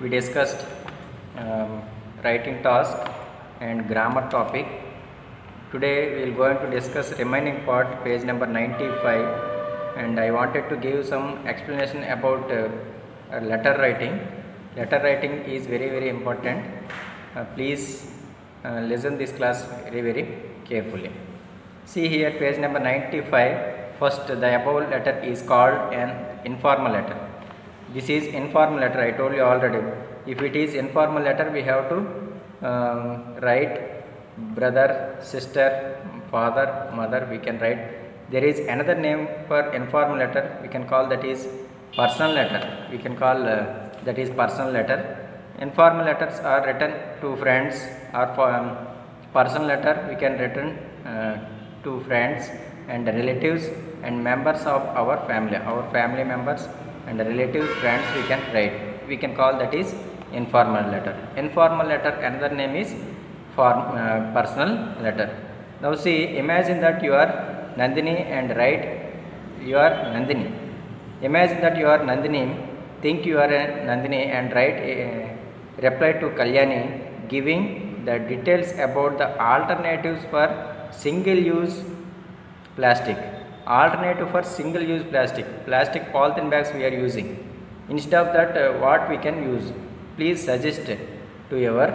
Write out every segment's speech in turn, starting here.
we discussed writing task and grammar topic. Today we will going to discuss remaining part, page number 95, and I wanted to give some explanation about letter writing. Letter writing is very important. Please listen this class very carefully. See here, page number 95. First, the above letter is called an informal letter. This is informal letter, I told you already. If it is informal letter, we have to write brother, sister, father, mother, we can write. There is another name for informal letter, we can call that is personal letter. We can call that is personal letter. Informal letters are written to friends, or for personal letter we can written to friends and relatives and members of our family members and relatives, friends we can write. We can call that is informal letter. Informal letter, another name is personal letter. Now see, imagine that you are Nandini and write you are Nandini. Imagine that you are Nandini, think you are a Nandini and write a reply to Kalyani giving the details about the alternatives for single use plastic. Alternative for single use plastic polythene bags we are using. Instead of that, what we can use? Please suggest to your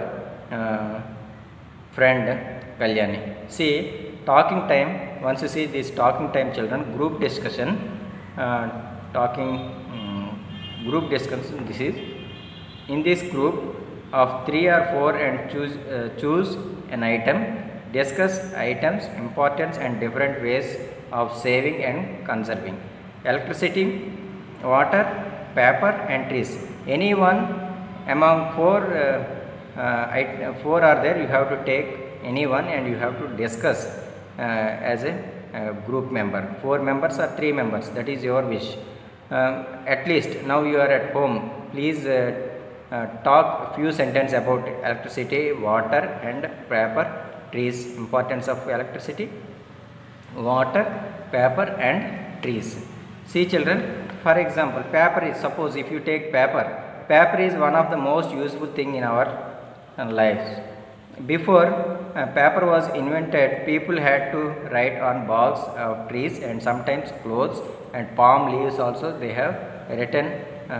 friend Kalyani. See, talking time. Once you see this talking time, children, group discussion, group discussion. This is in this group of 3 or 4 and choose an item. Discuss items, importance and different ways of saving and conserving. Electricity, water, paper and trees. Any one among 4 are there, you have to take any one and you have to discuss as a group member. 4 members or 3 members, that is your wish. At least now you are at home, please talk few sentences about electricity, water and paper, trees. Importance of electricity, water, paper and trees. See children, for example, paper is, suppose if you take paper is one of the most useful thing in our lives. Before paper was invented, people had to write on barks of trees and sometimes clothes and palm leaves also they have written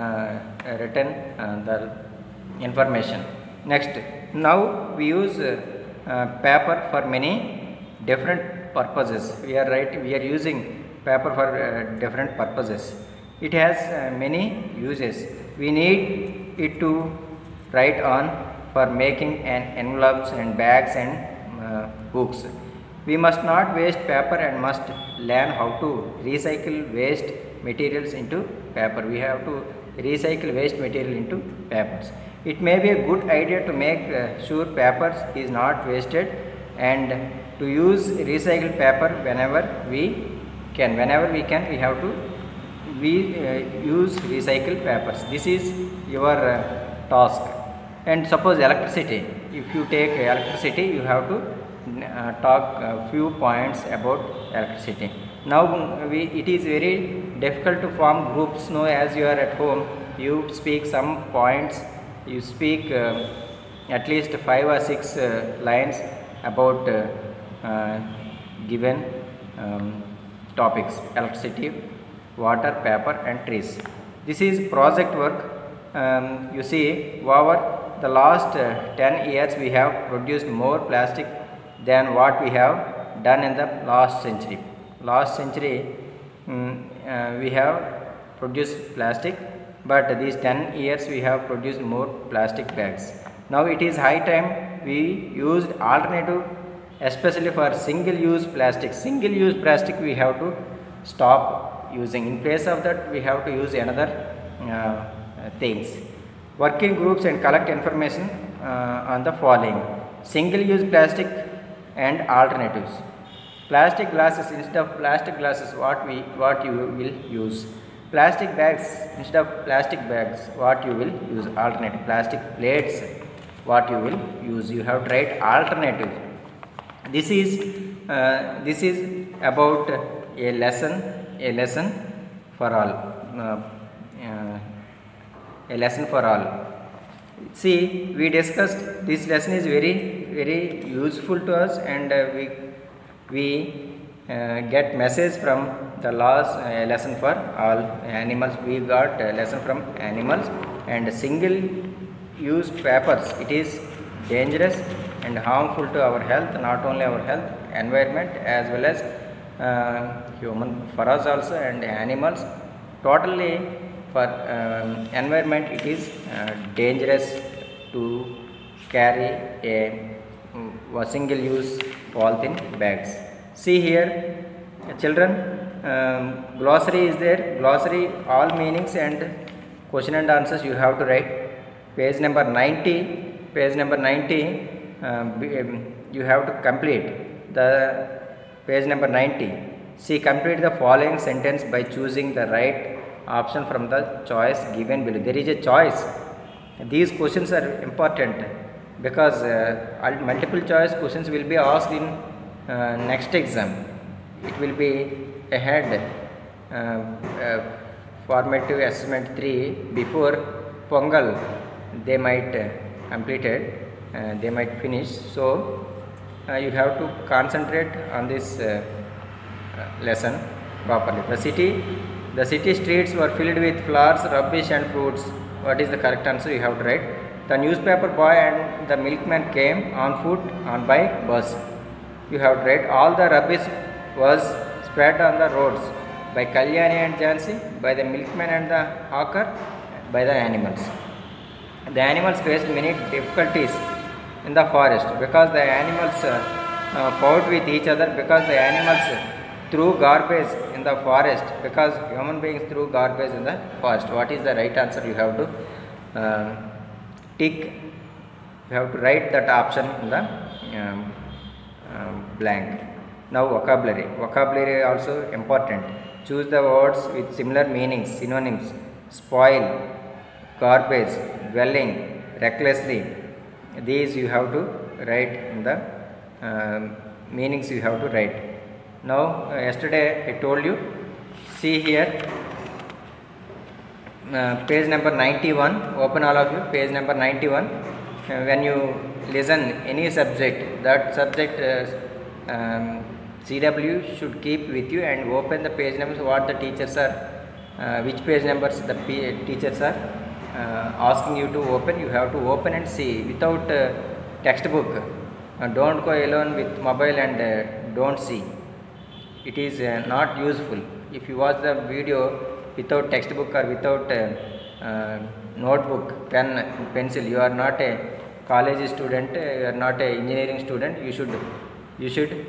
the information. Next, now we use paper for many different purposes. We are using paper for different purposes. It has many uses. We need it to write on for making envelopes and bags and books. We must not waste paper and must learn how to recycle waste materials into paper. We have to recycle waste material into papers. It may be a good idea to make sure papers is not wasted and to use recycled paper whenever we can. We have to use recycled papers. This is your task. And suppose electricity. If you take electricity, you have to talk a few points about electricity. Now it is very difficult to form groups. Now as you are at home, you speak some points. You speak at least 5 or 6 lines about given topics: electricity, water, paper and trees. This is project work. You see, over the last 10 years we have produced more plastic than what we have done in the last century. Last century we have produced plastic, but these 10 years we have produced more plastic bags. Now it is high time we used alternative, especially for single use plastic. Single use plastic we have to stop using. In place of that we have to use another things. Working groups and collect information on the following: single use plastic and alternatives. Plastic glasses, instead of plastic glasses, what you will use? Plastic bags, instead of plastic bags, what you will use? Alternative. Plastic plates, what you will use? You have to write alternative. This is about a lesson for all. A lesson for all. See, we discussed this lesson is very useful to us, and we get message from the last lesson for all animals. We got lesson from animals, and single use papers, it is dangerous and harmful to our health, not only our health, environment, as well as human, for us also, and animals. Totally for environment, it is dangerous to carry a single use polythene bags. See here, children, glossary is there. Glossary, all meanings and question and answers you have to write. Page number 90, page number 90, you have to complete the page number 90. See, complete the following sentence by choosing the right option from the choice given below. There is a choice. These questions are important because multiple choice questions will be asked in next exam. It will be ahead formative assessment 3 before Pongal. They might completed, they might finish. So you have to concentrate on this lesson properly. The city streets were filled with flowers, rubbish and fruits. What is the correct answer? You have to write. The newspaper boy and the milkman came on foot, on bike, bus. You have to write. All the rubbish was spread on the roads by Kalyani and Jhansi, by the milkman and the hawker, by the animals. The animals faced many difficulties in the forest because the animals fought with each other, because the animals threw garbage in the forest, because human beings threw garbage in the forest. What is the right answer? You have to tick. You have to write that option in the blank. Now vocabulary. Vocabulary also important. Choose the words with similar meanings, synonyms. Spoil, garbage, dwelling, recklessly. These you have to write in the meanings you have to write. Now yesterday I told you, see here, page number 91, open all of you, page number 91. When you listen any subject, that subject CW should keep with you and open the page numbers what the teachers are, which page numbers the teachers are asking you to open. You have to open and see without textbook. Don't go alone with mobile and don't see. It is not useful. If you watch the video without textbook or without notebook, pen, pencil, you are not a college student, you are not a engineering student. You should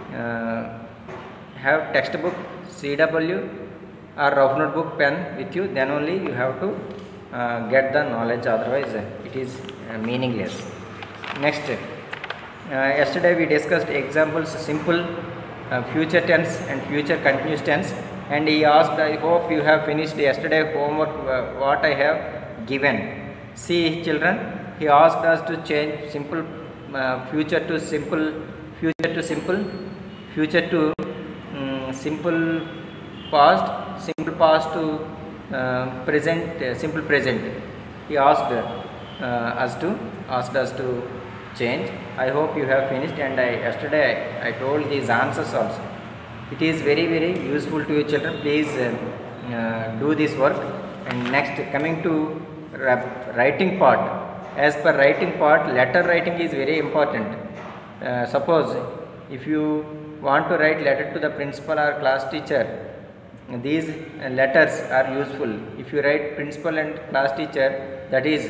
have textbook, CW or rough notebook, pen with you. Then only you have to get the knowledge. Otherwise, it is meaningless. Next, yesterday we discussed examples, simple future tense and future continuous tense, and he asked, I hope you have finished yesterday homework what I have given. See children, he asked us to change simple future to simple, future to simple, future to simple past, simple past to present, simple present. He asked us to change. I hope you have finished, and yesterday I told these answers also. It is very useful to you children. Please do this work. And next, coming to writing part. As per writing part, letter writing is very important. Suppose if you want to write letter to the principal or class teacher, these letters are useful. If you write principal and class teacher, that is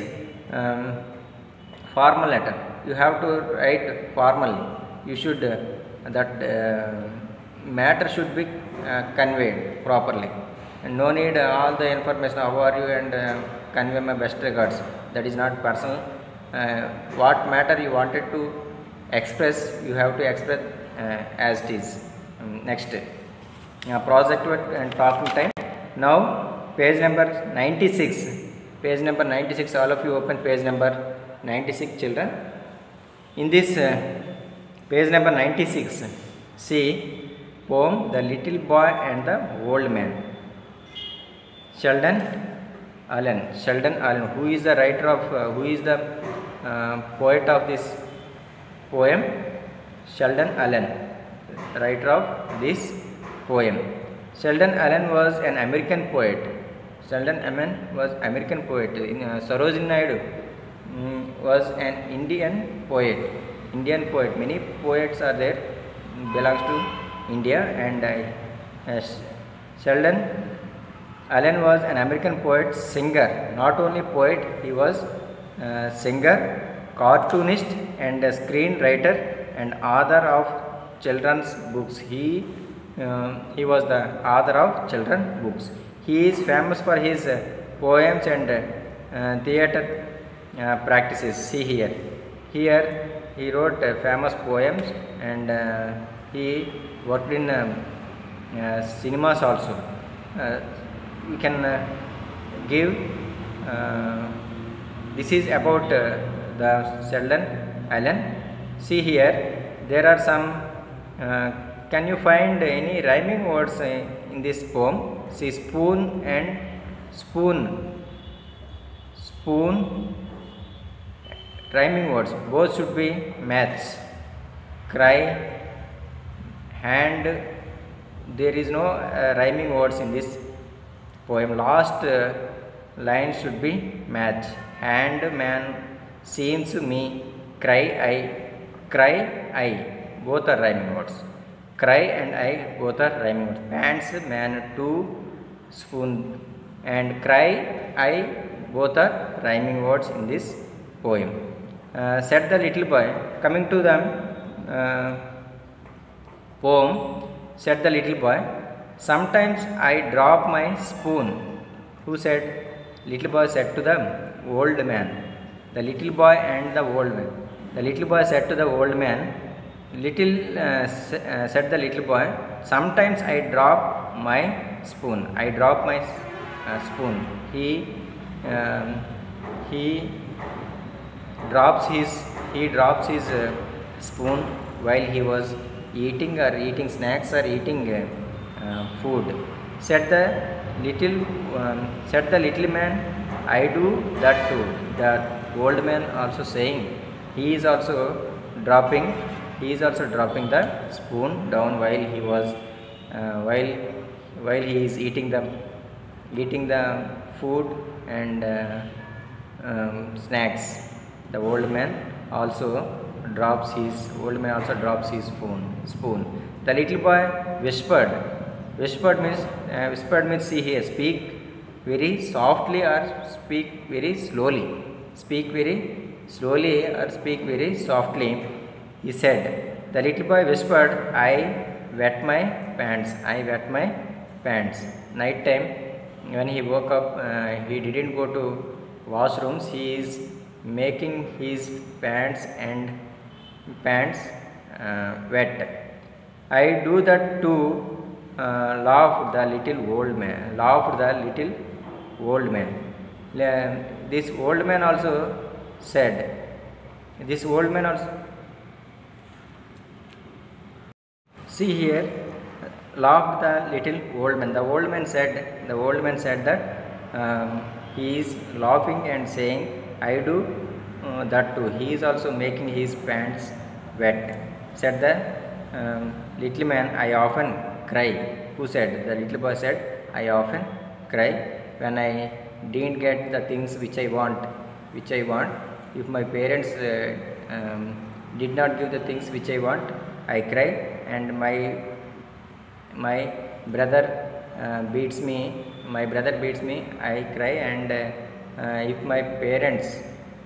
formal letter. You have to write formally. You should that matter should be conveyed properly, and no need all the information how are you and convey my best regards. That is not personal. What matter you wanted to express, you have to express as it is. Next, project work and talking time. Now page number 96. Page number 96. All of you open page number 96, children. In this page number 96, see poem The Little Boy and the Old Man. Sheldon Allen, Sheldon Allen. Who is the writer of, who is the poet of this poem? Sheldon Allen, writer of this poem. Sheldon Allen was an American poet. Sheldon Allen was American poet. Sarojini Naidu was an Indian poet. Indian poet. Many poets are there, belongs to India, and Sheldon Allen was an American poet, singer. Not only poet, he was singer, cartoonist, and a screenwriter and author of children's books. He was the author of children's books. He is famous for his poems and theatre practices. See here. Here he wrote famous poems, and he worked in cinemas also. We can give this is about the Sheldon Allen. See here, there are some can you find any rhyming words in this poem? See, spoon and spoon, spoon, rhyming words, both should be match. Cry, hand, there is no rhyming words in this poem. Last line should be match. Hand, man, seems me, cry I, both are rhyming words. Cry and I, both are rhyming words. Pants, man, two, spoon, and cry I, both are rhyming words in this poem. Said the little boy. Coming to the poem, said the little boy, sometimes I drop my spoon. Who said? Little boy said to the old man. The little boy and the old man. The little boy said to the old man, said the little boy, sometimes I drop my spoon. I drop my spoon. He drops his spoon while he was eating snacks or eating food. Said the little man, I do that too. The old man also saying, he is also dropping the spoon down while he was while he is eating the food and snacks. The old man also drops his spoon. The little boy whispered. Whispered means see here, speak very softly or speak very slowly. Speak very slowly or speak very softly. He said. The little boy whispered, I wet my pants. I wet my pants. Night time, when he woke up, he didn't go to washrooms. He is making his pants wet. I do that too. Laughed the little old man. This old man also said. See here, laughed the little old man. The old man said that he is laughing and saying, I do that too. He is also making his pants wet. Said the little man, I often cry. Who said? The little boy said, I often cry when I didn't get the things which I want. If my parents did not give the things which I want, I cry. And my brother beats me. I cry. And if my parents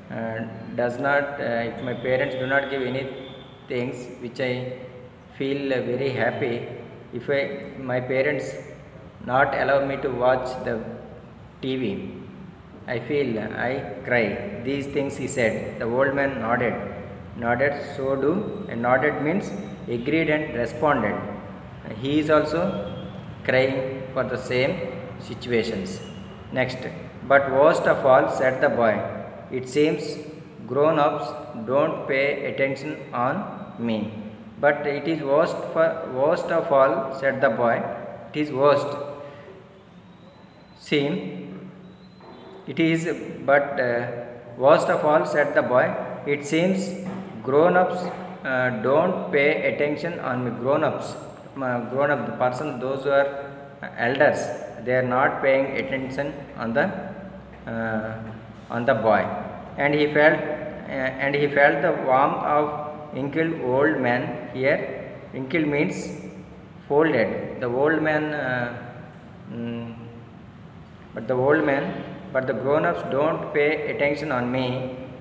do not give any things which I feel very happy, if my parents not allow me to watch the TV, I cry. These things he said. The old man nodded. So do, and nodded means agreed and responded. He is also crying for the same situations. Next, but worst of all, said the boy, it seems grown-ups don't pay attention on me. But it is worst of all, said the boy. It is worst. It is, but worst of all, said the boy, it seems grown-ups don't pay attention on me. Grown-ups, grown-up, the person, those who are elders, they are not paying attention uh, on the boy, and he felt the warmth of wrinkled old man here. Wrinkled means folded. The old man, mm, but the old man, but the grown-ups don't pay attention on me.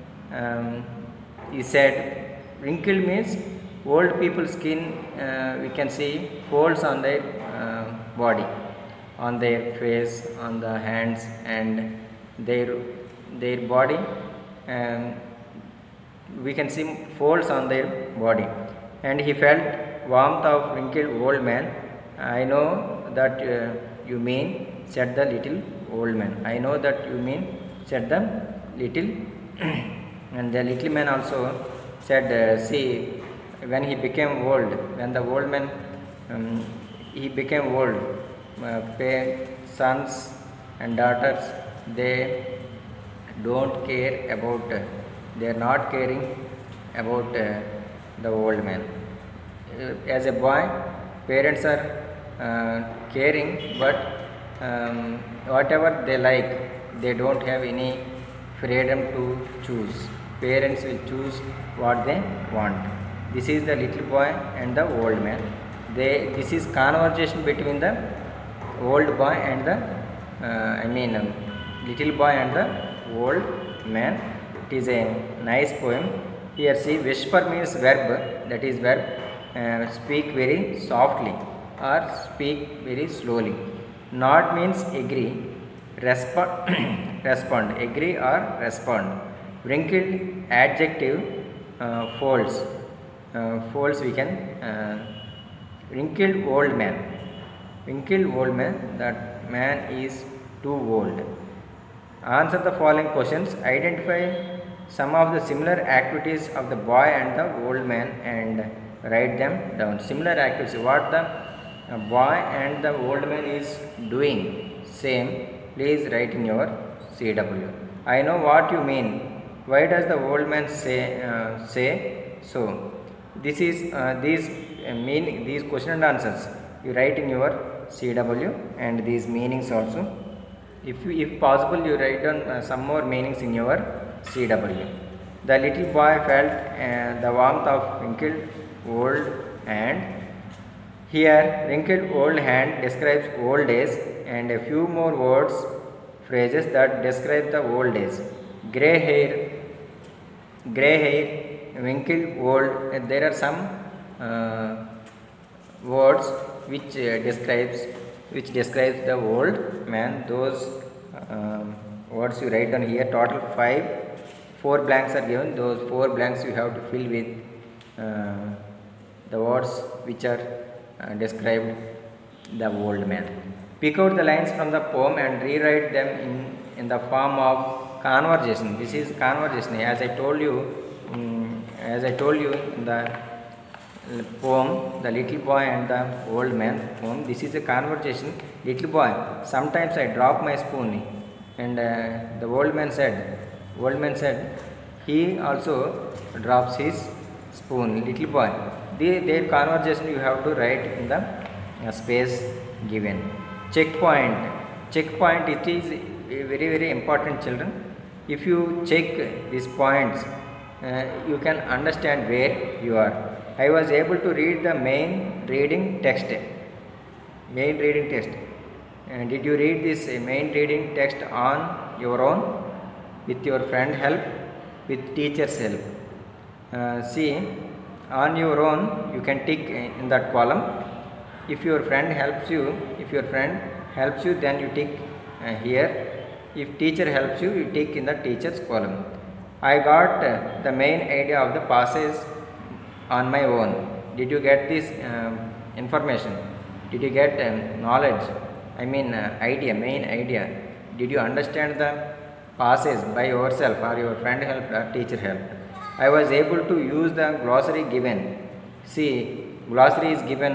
He said, wrinkled means old people's skin. We can see folds on their body, on their face, on the hands, and their body. Um, we can see folds on their body, and he felt warmth of wrinkled old man. I know that you mean, said the little old man. I know that you mean, said the little and the little man also said, see, when he became old, when the old man he became old, sons and daughters, they don't care about, they are not caring about the old man. As a boy, parents are caring, but whatever they like, they don't have any freedom to choose. Parents will choose what they want. This is the little boy and the old man. This is conversation between the old boy and the little boy and the old man. It is a nice poem. Here see, whisper means verb, that is verb, speak very softly or speak very slowly. Nod means agree, respond, agree or respond. Wrinkled, adjective, folds, we can, wrinkled old man, that man is too old. Answer the following questions. Identify some of the similar activities of the boy and the old man and write them down. Similar activities, what the boy and the old man is doing, same, please write in your CW. I know what you mean. Why does the old man say so? This is these question and answers you write in your CW, and these meanings also. If possible, you write down some more meanings in your CW. The little boy felt the warmth of wrinkled old hand. Here, wrinkled old hand describes old days, and a few more words, phrases that describe the old days. Grey hair, wrinkled old. There are some words which describes the old man. Those words you write down here. Total 4 blanks are given. Those 4 blanks you have to fill with the words which are described the old man. Pick out the lines from the poem and rewrite them in the form of conversation. This is conversation. As I told you in the poem, the little boy and the old man poem, this is a conversation. Little boy, sometimes I drop my spoon, and the old man said he also drops his spoon. Little boy, their conversation you have to write in the space given. Checkpoint, it is very, very important, children. If you check these points, you can understand where you are. I was able to read the main reading text. Did you read this main reading text on your own, with your friend help, with teacher's help? See, on your own you can tick in that column. If your friend helps you, then you tick here. If teacher helps you, you tick in the teacher's column. I got the main idea of the passage on my own. Did you get this information? Did you get knowledge? Main idea. Did you understand the passage by yourself, or your friend helped, or teacher helped? I was able to use the glossary given. See, glossary is given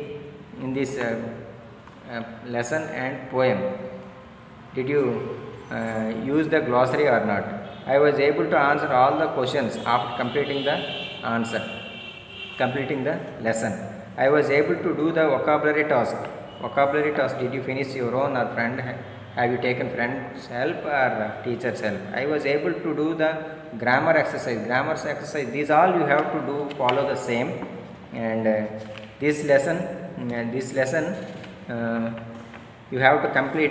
in this lesson and poem. Did you use the glossary or not. I was able to answer all the questions after completing the answer, completing the lesson. I was able to do the vocabulary task. Vocabulary task, did you finish your own or friend? Have you taken friend's help or teacher's help? I was able to do the grammar exercise. Grammar exercise, these all you have to do, follow the same. And this lesson you have to complete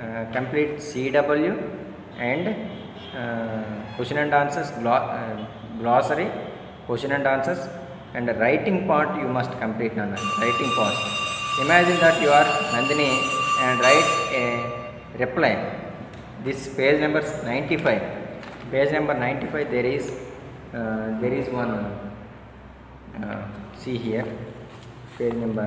CW and question and answers, glossary, question and answers, and the writing part you must complete on the writing part. Imagine that you are Nandini and write a reply. This page number 95. Page number 95. There is one. See here. Page number.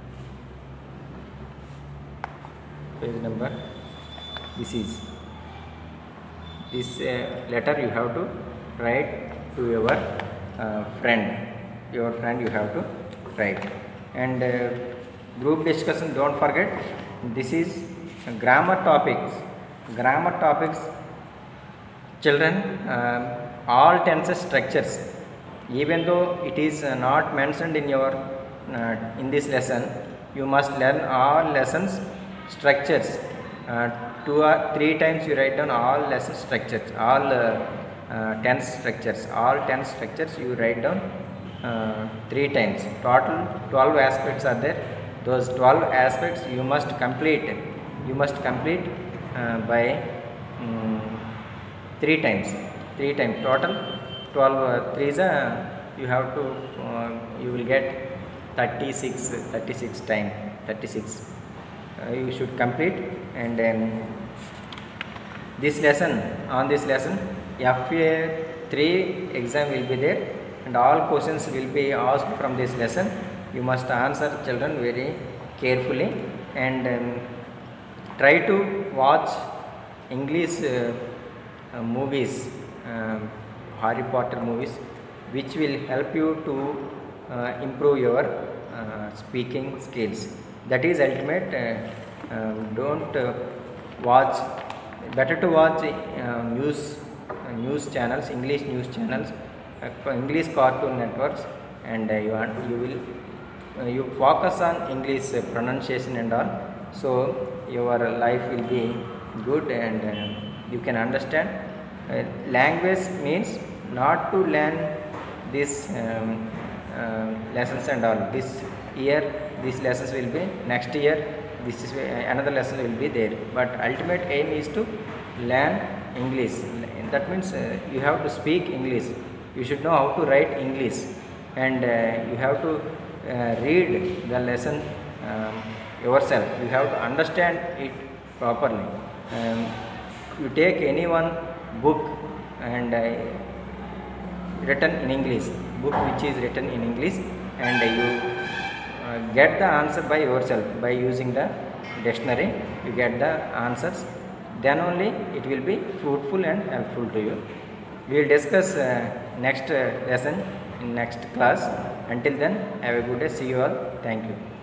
This is this letter you have to write to your friend. Your friend you have to write. And group discussion, don't forget, this is grammar topics. Grammar topics, children, all tenses structures, even though it is not mentioned in your in this lesson, you must learn all lessons structures. 2 or 3 times you write down all lesson structures, all tense structures, you write down 3 times. Total 12 aspects are there. Those 12 aspects you must complete. By 3 times. Total 12 threes. You have to. You will get 36 time. 36. You should complete. And then this lesson. On this lesson, FA3 exam will be there, and all questions will be asked from this lesson. You must answer, children, very carefully, and try to watch English movies, Harry Potter movies, which will help you to improve your speaking skills. That is ultimate. Don't watch. Better to watch news channels, English news channels, English cartoon networks, and you focus on English pronunciation and all. So your life will be good, and you can understand. Language means not to learn these lessons and all. This year these lessons will be, next year this is another lesson will be there, but ultimate aim is to learn English. That means you have to speak English, you should know how to write English, and you have to read the lesson yourself. You have to understand it properly. You take any one book and written in English, book which is written in English, and you get the answer by yourself by using the dictionary. You get the answers, then only it will be fruitful and helpful to you. We will discuss next lesson in next class. Until then, have a good day. See you all. Thank you.